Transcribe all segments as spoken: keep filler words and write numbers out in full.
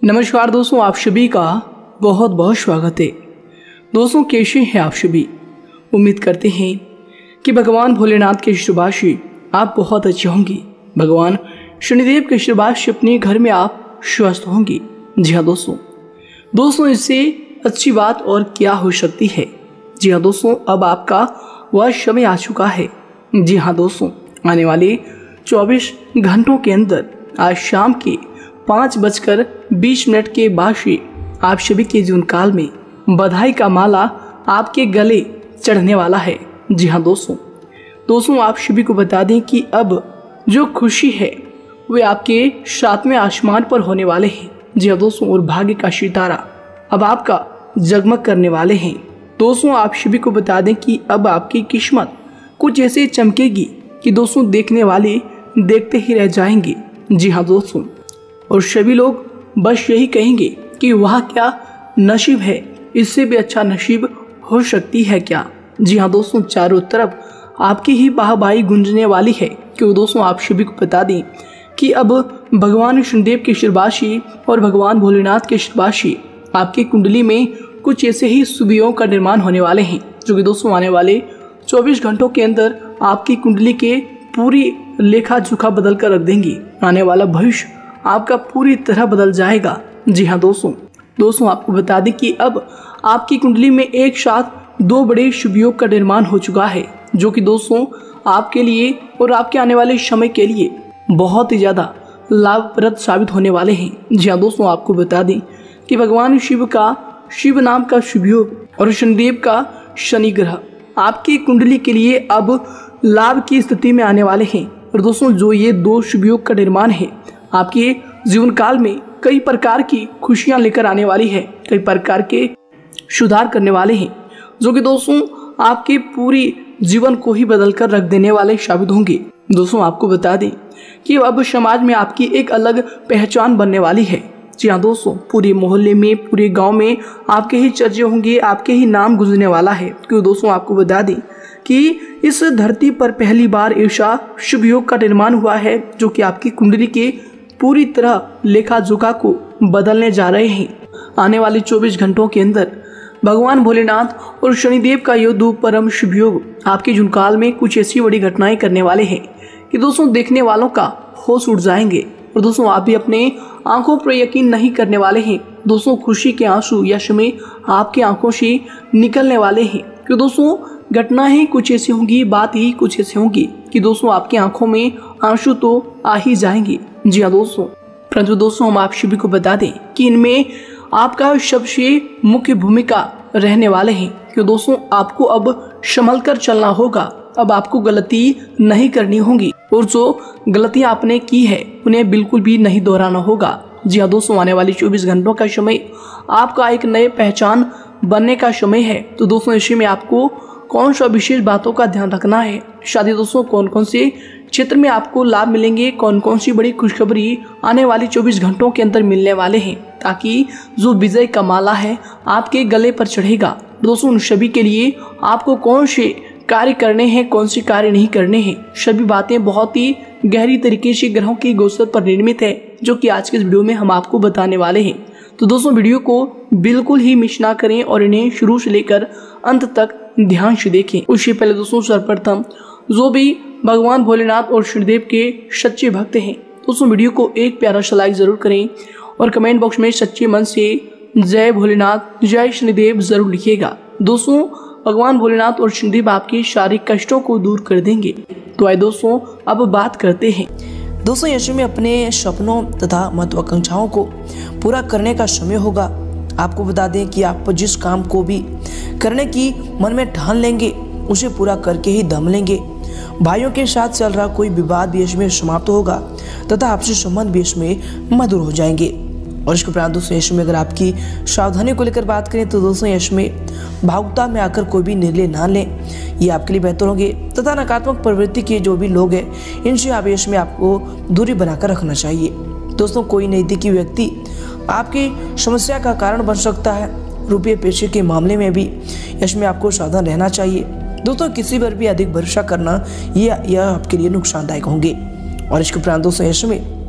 नमस्कार दोस्तों, आप सभी का बहुत बहुत स्वागत है। दोस्तों, कैसे हैं आप सभी? उम्मीद करते हैं कि भगवान भोलेनाथ के आशीर्वाद से आप बहुत अच्छे होंगे। भगवान शनिदेव के आशीर्वाद से अपने घर में आप स्वस्थ होंगे। जी हाँ दोस्तों, दोस्तों इससे अच्छी बात और क्या हो सकती है। जी हाँ दोस्तों, अब आपका वह समय आ चुका है। जी हाँ दोस्तों, आने वाले चौबीस घंटों के अंदर आज शाम के पाँच बजकर बीस मिनट के बाद से आप सभी के जीवन काल में बधाई का माला आपके गले चढ़ने वाला है। जी हाँ दोस्तों, दोस्तों आप सभी को बता दें कि अब जो खुशी है वे आपके सातवें आसमान पर होने वाले हैं। जी हाँ दोस्तों, और भाग्य का सितारा अब आपका जगमग करने वाले हैं। दोस्तों आप सभी को बता दें कि अब आपकी किस्मत कुछ ऐसे चमकेगी कि दोस्तों देखने वाले देखते ही रह जाएंगे। जी हाँ दोस्तों, और सभी लोग बस यही कहेंगे कि वह क्या नसीब है, इससे भी अच्छा नसीब हो सकती है क्या। जी हाँ दोस्तों, चारों तरफ आपकी ही वाहवाही गूंजने वाली है। क्यों दोस्तों, आप सभी को बता दें कि अब भगवान शनिदेव के आशीर्वाद से और भगवान भोलेनाथ के आशीर्वाद से आपकी कुंडली में कुछ ऐसे ही शुभियों का निर्माण होने वाले हैं, जो कि दोस्तों आने वाले चौबीस घंटों के अंदर आपकी कुंडली के पूरी लेखा जोखा बदल कर रख देंगी। आने वाला भविष्य आपका पूरी तरह बदल जाएगा। जी हाँ दोस्तों, दोस्तों आपको बता दें कि अब आपकी कुंडली में एक साथ दो बड़े शुभ योग का निर्माण हो चुका है, जो कि दोस्तों आपके लिए और आपके आने वाले समय के लिए बहुत ही ज़्यादा लाभप्रद साबित होने वाले हैं। जी हाँ दोस्तों, आपको बता दें कि भगवान शिव का शिव नाम का शुभ योग और शनिदेव का शनि ग्रह आपकी कुंडली के लिए अब लाभ की स्थिति में आने वाले हैं। और दोस्तों जो ये दो शुभ योग का निर्माण है आपके जीवन काल में कई प्रकार की खुशियां लेकर आने वाली है, कई प्रकार के सुधार करने वाले हैं, जो कि दोस्तों आपके पूरी जीवन को ही बदल कर रख देने वाले साबित होंगे। दोस्तों आपको बता दें कि अब समाज में आपकी एक अलग पहचान बनने वाली है। जी हाँ दोस्तों, पूरे मोहल्ले में पूरे गांव में आपके ही चर्चे होंगे, आपके ही नाम गुजरने वाला है। क्योंकि दोस्तों आपको बता दें कि इस धरती पर पहली बार ऐसा शुभ योग का निर्माण हुआ है, जो कि आपकी कुंडली के पूरी तरह लेखा जोखा को बदलने जा रहे हैं। आने वाले चौबीस घंटों के अंदर भगवान भोलेनाथ और शनिदेव का ये दो परम शुभ योग आपके जुनकाल में कुछ ऐसी बड़ी घटनाएं करने वाले हैं कि दोस्तों देखने वालों का होश उड़ जाएंगे। और दोस्तों आप भी अपने आंखों पर यकीन नहीं करने वाले हैं। दोस्तों खुशी के आंसू यह समय आपके आंखों से निकलने वाले हैं। कि दोस्तों घटनाएं कुछ ऐसी होंगी, बात ही कुछ ऐसी होंगी कि दोस्तों आपकी आंखों में आंसू तो आ ही जाएंगे। जी हाँ दोस्तों, परंतु दोस्तों हम आप सभी को बता दें कि इनमें आपका सबसे मुख्य भूमिका रहने वाले हैं। कि दोस्तों आपको अब संभल कर चलना होगा, अब आपको गलती नहीं करनी होगी और जो गलतियां आपने की है उन्हें बिल्कुल भी नहीं दोहराना होगा। जी हाँ दोस्तों, आने वाले चौबीस घंटों का समय आपका एक नए पहचान बनने का समय है। तो दोस्तों इसी में आपको कौन सा विशेष बातों का ध्यान रखना है, शादी दोस्तों कौन कौन से क्षेत्र में आपको लाभ मिलेंगे, कौन कौन सी बड़ी खुशखबरी आने वाले चौबीस घंटों के अंदर मिलने वाले हैं, ताकि जो विजय का माला है आपके गले पर चढ़ेगा। दोस्तों उन सभी के लिए आपको कौन से कार्य करने हैं, कौन से कार्य नहीं करने हैं, सभी बातें बहुत ही गहरी तरीके से ग्रहों की गोचर पर निर्मित है, जो कि आज के इस वीडियो में हम आपको बताने वाले हैं। तो दोस्तों वीडियो को बिल्कुल ही मिस ना करें और इन्हें शुरू से लेकर अंत तक ध्यान से देखें। उससे पहले दोस्तों सर्वप्रथम जो भी भगवान भोलेनाथ और शनिदेव के सच्चे भक्त हैं, दोस्तों वीडियो को एक प्यारा सा लाइक जरूर करें और कमेंट बॉक्स में सच्चे मन से जय भोलेनाथ जय शनिदेव जरूर लिखिएगा। दोस्तों भगवान भोलेनाथ और शनिदेव आपके शारीरिक कष्टों को दूर कर देंगे। तो आइए दोस्तों अब बात करते हैं। दोस्तों यशु में अपने सपनों तथा महत्वाकांक्षाओं को पूरा करने का समय होगा। आपको बता दें कि आप जिस काम को भी करने की मन में ठान लेंगे उसे पूरा करके ही दम लेंगे। भाइयों के साथ चल रहा कोई विवाद भी इसमें समाप्त होगा तथा आपसी संबंध भी इसमें मधुर हो जाएंगे। और इसके उपरांत दोस्तों यश में अगर आपकी सावधानी को लेकर बात करें तो दोस्तों यश में भावुकता में आकर कोई भी निर्णय ना लें, ये आपके लिए बेहतर होंगे। तथा नकारात्मक प्रवृत्ति के जो भी लोग हैं इनसे आप यश में आपको दूरी बनाकर रखना चाहिए। दोस्तों कोई नज़दीकी व्यक्ति आपकी समस्या का कारण बन सकता है। रुपये पैसे के मामले में भी यश में आपको सावधान रहना चाहिए। दोस्तों किसी पर भी अधिक भरोसा करना यह यह आपके लिए नुकसानदायक होंगे। और इसके उपरांत दोस्तों यश में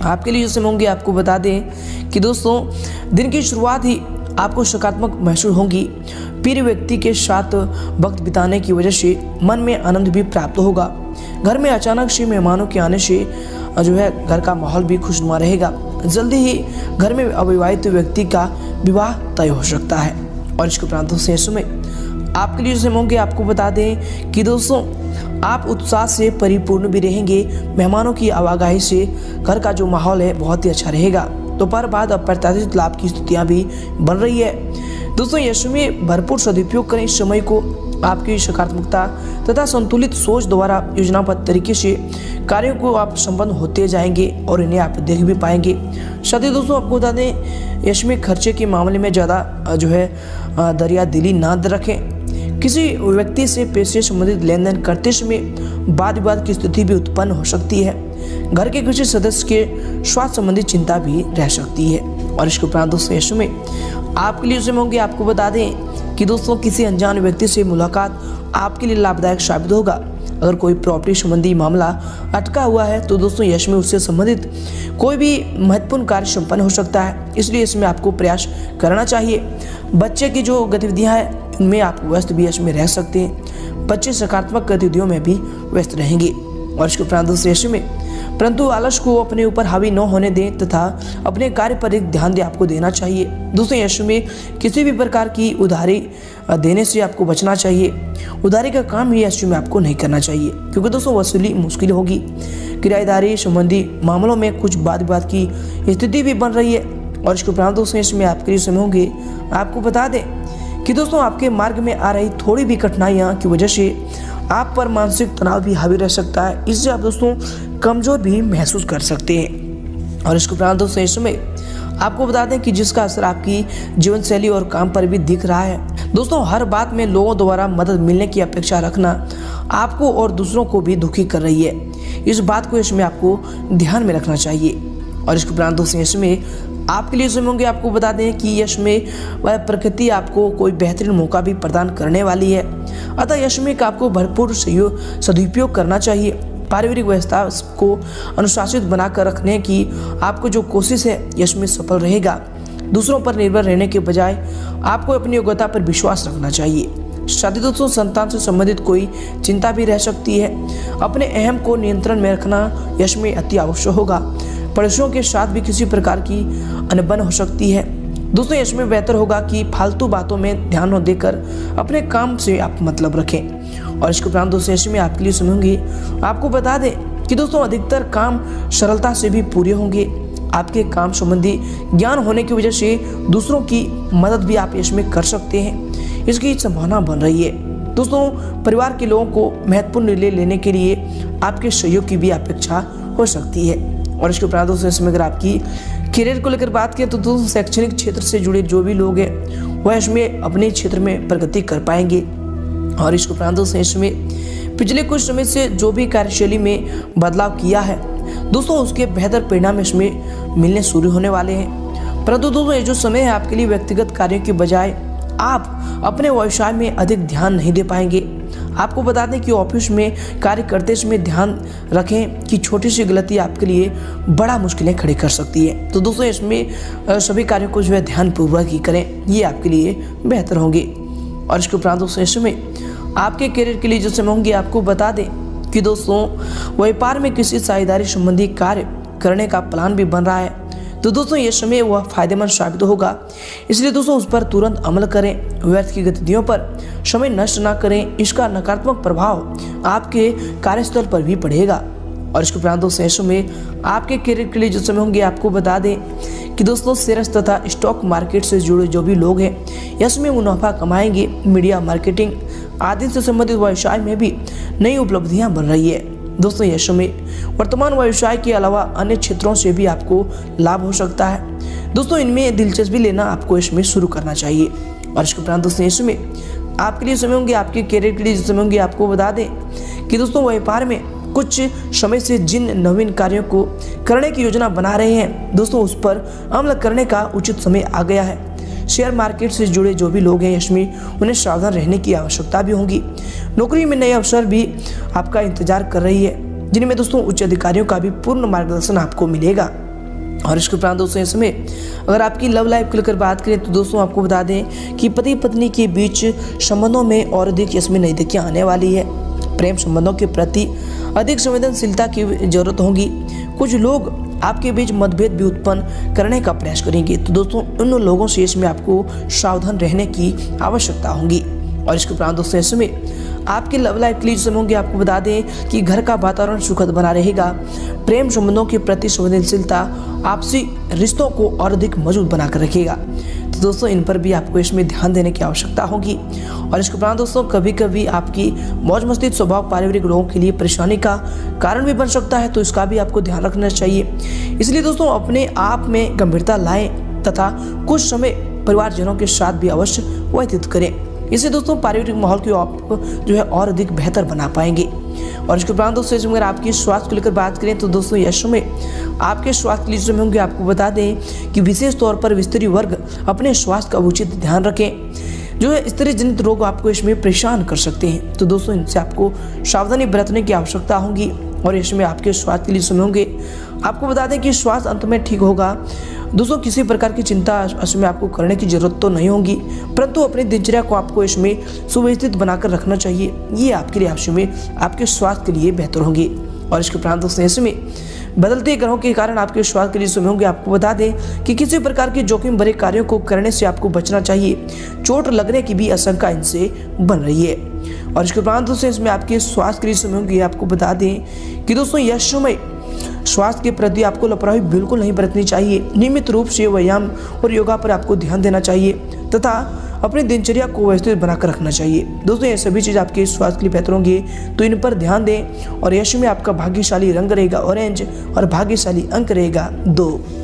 आपके लिए जो समय होंगे आपको बता दें कि दोस्तों दिन की शुरुआत ही आपको सकारात्मक महसूस होगी। प्रिय व्यक्ति के साथ वक्त बिताने की वजह से मन में आनंद भी प्राप्त होगा। घर में अचानक से मेहमानों के आने से जो है घर का माहौल भी खुशनुमा रहेगा। जल्दी ही घर में अविवाहित व्यक्ति का विवाह तय हो सकता है। और इसके उपरांत से समय आपके लिए जो समय होंगे आपको बता दें कि दोस्तों आप उत्साह से परिपूर्ण भी रहेंगे। मेहमानों की आवाजाही से घर का जो माहौल है बहुत ही अच्छा रहेगा। दोपहर बाद अप्रत्याशित लाभ की स्थितियां भी बन रही है। दोस्तों यह समय भरपूर सदुपयोग करें। इस समय को आपकी सकारात्मकता तथा संतुलित सोच द्वारा योजनाबद्ध तरीके से कार्यों को आप संपन्न होते जाएंगे और इन्हें आप देख भी पाएंगे। साथ ही दोस्तों आपको बता दें यश में खर्चे के मामले में ज़्यादा जो है दरिया दिली ना रखें। किसी व्यक्ति से पैसे संबंधित लेन देन करते समय वाद विवाद की स्थिति भी उत्पन्न हो सकती है। घर के किसी सदस्य के स्वास्थ्य संबंधी चिंता भी रह सकती है। और इसके उपरांत दोस्तों यश में आपके लिए समय होंगे आपको बता दें कि दोस्तों किसी अनजान व्यक्ति से मुलाकात आपके लिए लाभदायक साबित होगा। अगर कोई प्रॉपर्टी संबंधी मामला अटका हुआ है तो दोस्तों यश में उससे संबंधित कोई भी महत्वपूर्ण कार्य संपन्न हो सकता है, इसलिए इसमें आपको प्रयास करना चाहिए। बच्चे की जो गतिविधियां हैं उनमें आप व्यस्त भी यश में रह सकते हैं। बच्चे सकारात्मक गतिविधियों में भी व्यस्त रहेंगे। और इसके उपरांत दोस्तों यश में परंतु आलस को अपने ऊपर हावी न होने दें तथा अपने कार्य पर एक ध्यान दे आपको देना चाहिए। दोस्तों यश में किसी भी प्रकार की उधारी देने से आपको बचना चाहिए। उधारी का काम ही यश में आपको नहीं करना चाहिए, क्योंकि दोस्तों वसूली मुश्किल होगी। किराएदारी संबंधी मामलों में कुछ वाद विवाद की स्थिति भी बन रही है। और इसके उपरांत दोस्तों इसमें आपके लिए समय होंगे आपको बता दें कि दोस्तों आपके मार्ग में आ रही थोड़ी भी कठिनाइयाँ की वजह से आप पर मानसिक तनाव भी हावी रह सकता है। इससे आप दोस्तों कमजोर भी महसूस कर सकते हैं। और इसके उपरांत दोस्तों इस समय आपको बता दें कि जिसका असर आपकी जीवन शैली और काम पर भी दिख रहा है। दोस्तों हर बात में लोगों द्वारा मदद मिलने की अपेक्षा रखना आपको और दूसरों को भी दुखी कर रही है। इस बात को इसमें आपको ध्यान में रखना चाहिए। और इसके उपरांत दोस्तों इसमें आपके लिए समय होंगे आपको बता दें कि यश में वह प्रकृति आपको कोई बेहतरीन मौका भी प्रदान करने वाली है। अतः यश में आपको भरपूर सहयोग सदुपयोग करना चाहिए। पारिवारिक व्यवस्था को अनुशासित बनाकर रखने की आपको जो कोशिश है यश में सफल रहेगा। दूसरों पर निर्भर रहने के बजाय आपको अपनी योग्यता पर विश्वास रखना चाहिए। शादी दोस्तों संतान से संबंधित कोई चिंता भी रह सकती है। अपने अहम को नियंत्रण में रखना यश में अति आवश्यक होगा। पड़ोसियों के साथ भी किसी प्रकार की अनबन हो सकती है। दोस्तों यश में बेहतर होगा कि फालतू बातों में ध्यान न देकर अपने काम से आप मतलब रखें। और इसके उपरांत दोस्तों यश में आपके लिए समय होंगे आपको बता दें कि दोस्तों अधिकतर काम सरलता से भी पूरे होंगे। आपके काम संबंधी ज्ञान होने की वजह से दूसरों की मदद भी आप यश में कर सकते हैं, इसकी संभावना बन रही है। दोस्तों परिवार के लोगों को महत्वपूर्ण निर्णय लेने के लिए आपके सहयोग की भी अपेक्षा हो सकती है। और इसके उपरांत दोस्तों इसमें अगर आपकी करियर को लेकर बात करें तो दोस्तों शैक्षणिक क्षेत्र से जुड़े जो भी लोग हैं वह इसमें अपने क्षेत्र में प्रगति कर पाएंगे। और इसके उपरांत दोस्तों इसमें पिछले कुछ समय से जो भी कार्यशैली में बदलाव किया है दोस्तों उसके बेहतर परिणाम इसमें मिलने शुरू होने वाले हैं। परंतु दोस्तों ये जो समय है आपके लिए व्यक्तिगत कार्यों के बजाय आप अपने व्यवसाय में अधिक ध्यान नहीं दे पाएंगे। आपको बता दें कि ऑफिस में कार्य करते समय ध्यान रखें कि छोटी सी गलती आपके लिए बड़ा मुश्किलें खड़ी कर सकती है। तो दोस्तों इसमें सभी कार्यों को जो है ध्यानपूर्वक ही करें, ये आपके लिए बेहतर होंगे। और इसके उपरांत दोस्तों इसमें आपके करियर के लिए जो समय होंगे आपको बता दें कि दोस्तों व्यापार में किसी साझेदारी संबंधी कार्य करने का प्लान भी बन रहा है। तो दोस्तों ये समय वह फायदेमंद साबित होगा, इसलिए दोस्तों उस पर तुरंत अमल करें। व्यर्थ की गतिविधियों पर समय नष्ट ना करें, इसका नकारात्मक प्रभाव आपके कार्यस्थल पर भी पड़ेगा। और इसके उपरांत दोस्तों इस समय आपके करियर के लिए जो समय होंगे आपको बता दें कि दोस्तों शेयर्स तथा स्टॉक मार्केट से जुड़े जो भी लोग हैं इसमें मुनाफा कमाएंगे। मीडिया मार्केटिंग आदि से संबंधित व्यवसाय में भी नई उपलब्धियां बन रही है। दोस्तों यह समय वर्तमान व्यवसाय के अलावा अन्य क्षेत्रों से भी आपको लाभ हो सकता है। दोस्तों इनमें दिलचस्पी लेना आपको इसमें शुरू करना चाहिए। और इसके उपरांत दोस्तों इसमें आपके लिए समय होंगे आपके करियर के लिए समय होंगे आपको बता दें कि दोस्तों व्यापार में कुछ समय से जिन नवीन कार्यों को करने की योजना बना रहे हैं दोस्तों उस पर अमल करने का उचित समय आ गया है। शेयर मार्केट से जुड़े जो भी लोग हैं इसमें उन्हें सावधान रहने की आवश्यकता भी होगी। नौकरी में नए अवसर भी आपका इंतजार कर रही है, जिनमें दोस्तों उच्च अधिकारियों का भी पूर्ण मार्गदर्शन आपको मिलेगा। और इसके उपरांत दोस्तों इस समय अगर आपकी लव लाइफ को लेकर बात करें तो दोस्तों आपको बता दें कि पति पत्नी के बीच संबंधों में और अधिक इसमें नई दिक्कतें आने वाली है। प्रेम संबंधों के प्रति अधिक संवेदनशीलता की जरूरत होगी। कुछ लोग आपके बीच मतभेद भी उत्पन्न करने का प्रयास करेंगे, तो दोस्तों उन लोगों से इसमें आपको सावधान रहने की आवश्यकता होगी। और इसके उपरांत दोस्तों इस समय आपके लव लाइफ के लिए जो समय होंगे आपको बता दें कि घर का वातावरण सुखद बना रहेगा। प्रेम संबंधों के प्रति संवेदनशीलता आपसी रिश्तों को और अधिक मजबूत बनाकर रखेगा, तो दोस्तों इन पर भी आपको इसमें ध्यान देने की आवश्यकता होगी। और इसके उपरांत दोस्तों कभी कभी आपकी मौज मस्ती स्वभाव पारिवारिक लोगों के लिए परेशानी का कारण भी बन सकता है, तो इसका भी आपको ध्यान रखना चाहिए। इसलिए दोस्तों अपने आप में गंभीरता लाएं तथा कुछ समय परिवारजनों के साथ भी अवश्य व्यतीत करें। इससे दोस्तों पारिवारिक माहौल को आप जो है और अधिक बेहतर बना पाएंगे। और इसके उपरांत दोस्तों अगर आपकी स्वास्थ्य को लेकर बात करें तो दोस्तों यह समय आपके स्वास्थ्य के लिए समय होंगे आपको बता दें कि विशेष तौर पर स्त्री वर्ग अपने स्वास्थ्य का उचित ध्यान रखें। जो है स्त्री जनित रोग आपको इसमें परेशान कर सकते हैं, तो दोस्तों इनसे आपको सावधानी बरतने की आवश्यकता होगी। और इसमें आपके स्वास्थ्य के लिए समय होंगे आपको बता दें कि स्वास्थ्य अंत में ठीक होगा। दोस्तों किसी प्रकार की चिंता इसमें आपको करने की जरूरत तो नहीं होगी, परंतु अपनी दिनचर्या को आपको इसमें सुव्यवस्थित बनाकर रखना चाहिए। ये आपके लिए आवश्यक में आपके स्वास्थ्य के लिए बेहतर होंगे। और इसके उपरांत दोस्तों इसमें बदलते ग्रहों के कारण आपके स्वास्थ्य के लिए समय होंगे आपको बता दें कि किसी प्रकार के जोखिम भरे कार्यों को करने से आपको बचना चाहिए। चोट लगने की भी आशंका इनसे बन रही है। और इसके उपरांत दोस्तों इसमें आपके स्वास्थ्य के लिए समय होंगे आपको बता दें कि दोस्तों यह समय स्वास्थ्य के प्रति आपको लापरवाही बिल्कुल नहीं बरतनी चाहिए। नियमित रूप से व्यायाम और योगा पर आपको ध्यान देना चाहिए तथा अपनी दिनचर्या को व्यवस्थित बनाकर रखना चाहिए। दोस्तों ये सभी चीज़ आपके स्वास्थ्य के लिए बेहतर होंगे, तो इन पर ध्यान दें। और यश में आपका भाग्यशाली रंग रहेगा ऑरेंज और भाग्यशाली अंक रहेगा दो।